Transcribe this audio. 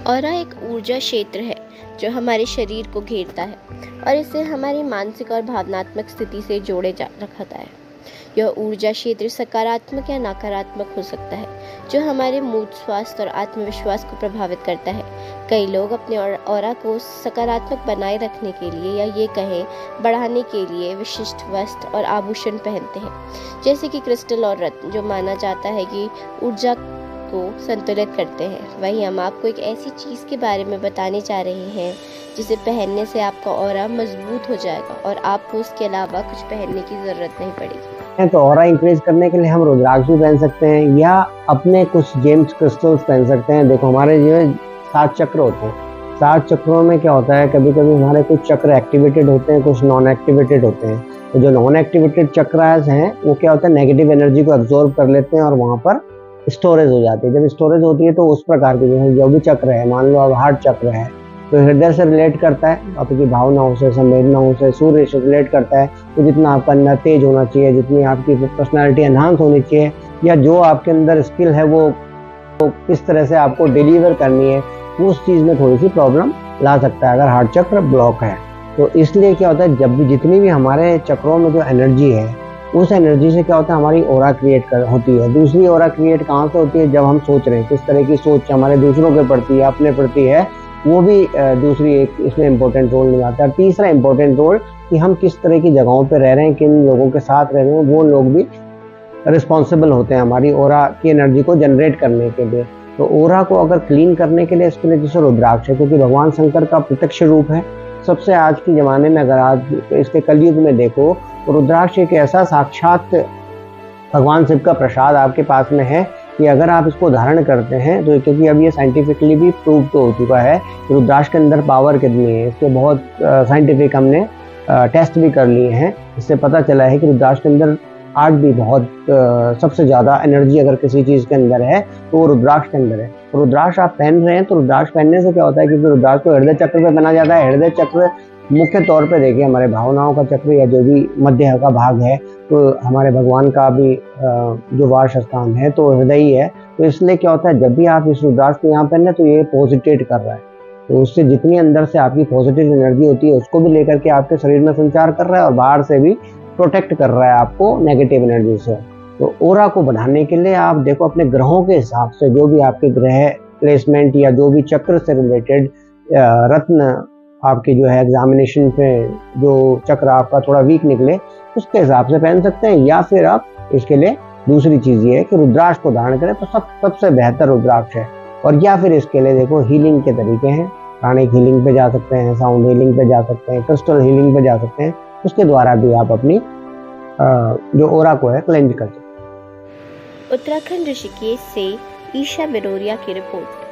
Aura एक ऊर्जा क्षेत्र है जो हमारे शरीर को घेरता है और इसे हमारी मानसिक और भावनात्मक स्थिति से जोड़े जा रखता है। यह ऊर्जा क्षेत्र सकारात्मक या नकारात्मक हो सकता है, जो हमारे मूड, स्वास्थ्य और आत्मविश्वास को प्रभावित करता है। कई लोग अपने ऑरा को सकारात्मक बनाए रखने के लिए या ये कहें बढ़ाने के लिए विशिष्ट वस्त्र और आभूषण पहनते हैं, जैसे कि क्रिस्टल और रत्न, जो माना जाता है कि ऊर्जा को संतुलित करते हैं। वहीं हम आपको एक ऐसी चीज़ के बारे में बताने जा रहे हैं जिसे पहनने से आपका ऑरा मजबूत हो जाएगा और आपको उसके अलावा कुछ पहनने की ज़रूरत नहीं पड़ेगी। तो ऑरा इंक्रीज करने के लिए हम रुद्राक्ष भी पहन सकते हैं या अपने कुछ जेम्स क्रिस्टल्स पहन सकते हैं। देखो, हमारे जो 7 चक्र होते हैं, 7 चक्रों में क्या होता है, कभी कभी हमारे कुछ चक्र एक्टिवेटेड होते हैं, कुछ नॉन एक्टिवेटेड होते हैं। तो जो नॉन एक्टिवेटेड चक्रास हैं वो क्या होता है, नेगेटिव एनर्जी को एब्जॉर्ब कर लेते हैं और वहाँ पर स्टोरेज हो जाती है। जब स्टोरेज होती है तो उस प्रकार की जो भी चक्र है, मान लो अब हार्ट चक्र है तो हृदय से रिलेट करता है, आपकी भावनाओं से, संवेदनाओं से, सूर्य से रिलेट करता है। तो जितना आपका अंदर तेज होना चाहिए, जितनी आपकी पर्सनालिटी एनहांस होनी चाहिए, या जो आपके अंदर स्किल है वो किस तरह से आपको डिलीवर करनी है, उस चीज़ में थोड़ी सी प्रॉब्लम ला सकता है अगर हार्ट चक्र ब्लॉक है। तो इसलिए क्या होता है, जब भी जितनी भी हमारे चक्रों में जो एनर्जी है, उस एनर्जी से क्या होता है, हमारी ऑरा क्रिएट होती है। दूसरी ऑरा क्रिएट कहाँ से होती है, जब हम सोच रहे हैं, किस तरह की सोच हमारे दूसरों के प्रति है, अपने प्रति है, वो भी दूसरी एक इसमें इम्पोर्टेंट रोल निभाता है। तीसरा इम्पोर्टेंट रोल कि हम किस तरह की जगहों पे रह रहे हैं, किन लोगों के साथ रह रहे हैं, वो लोग भी रिस्पॉन्सिबल होते हैं हमारी ऑरा की एनर्जी को जनरेट करने के लिए। तो ऑरा को अगर क्लीन करने के लिए इसके लिए जैसे रुद्राक्ष है, क्योंकि भगवान शंकर का प्रत्यक्ष रूप है। सबसे आज के ज़माने में अगर आज इसके कलयुग में देखो, रुद्राक्ष एक ऐसा साक्षात भगवान शिव का प्रसाद आपके पास में है कि अगर आप इसको धारण करते हैं तो, क्योंकि अब ये साइंटिफिकली भी प्रूव तो हो चुका है कि रुद्राक्ष के अंदर पावर कितनी है, इसके बहुत साइंटिफिक हमने टेस्ट भी कर लिए हैं। इससे पता चला है कि रुद्राक्ष के अंदर आज भी बहुत सबसे ज़्यादा एनर्जी अगर किसी चीज़ के अंदर है तो वो रुद्राक्ष के अंदर है। तो रुद्राक्ष आप पहन रहे हैं, तो रुद्राक्ष पहनने से क्या होता है, क्योंकि रुद्राक्ष को हृदय चक्र पे पहना जाता है। हृदय चक्र मुख्य तौर पे देखिए हमारे भावनाओं का चक्र या जो भी मध्य का भाग है, तो हमारे भगवान का भी जो वास स्थान है तो हृदय ही है। तो इसलिए क्या होता है, जब भी आप इस रुद्राक्ष को यहाँ पहने तो ये पॉजिटिव कर रहा है, तो उससे जितनी अंदर से आपकी पॉजिटिव एनर्जी होती है उसको भी लेकर के आपके शरीर में संचार कर रहा है और बाहर से भी प्रोटेक्ट कर रहा है आपको नेगेटिव एनर्जी से। तो ऑरा को बढ़ाने के लिए आप देखो अपने ग्रहों के हिसाब से, जो भी आपके ग्रह प्लेसमेंट या जो भी चक्र से रिलेटेड रत्न आपके जो है एग्जामिनेशन पे जो चक्र आपका थोड़ा वीक निकले उसके हिसाब से पहन सकते हैं, या फिर आप इसके लिए दूसरी चीज़ ये है कि रुद्राक्ष को धारण करें तो सबसे बेहतर रुद्राक्ष है। और या फिर इसके लिए देखो हीलिंग के तरीके हैं, प्राणिक हीलिंग पे जा सकते हैं, साउंड हीलिंग पे जा सकते हैं, क्रिस्टल हीलिंग पे जा सकते हैं। उसके द्वारा भी आप अपनी जो ऑरा को है क्लेंज कर सकते हैं। उत्तराखंड ऋषिकेश से ईशा बिरोरिया की रिपोर्ट।